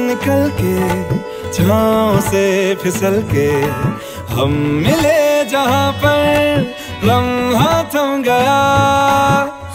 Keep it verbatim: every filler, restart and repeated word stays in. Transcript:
निकल के, छाँव से फिसल के हम मिले जहाँ पर लम्हा थम गया।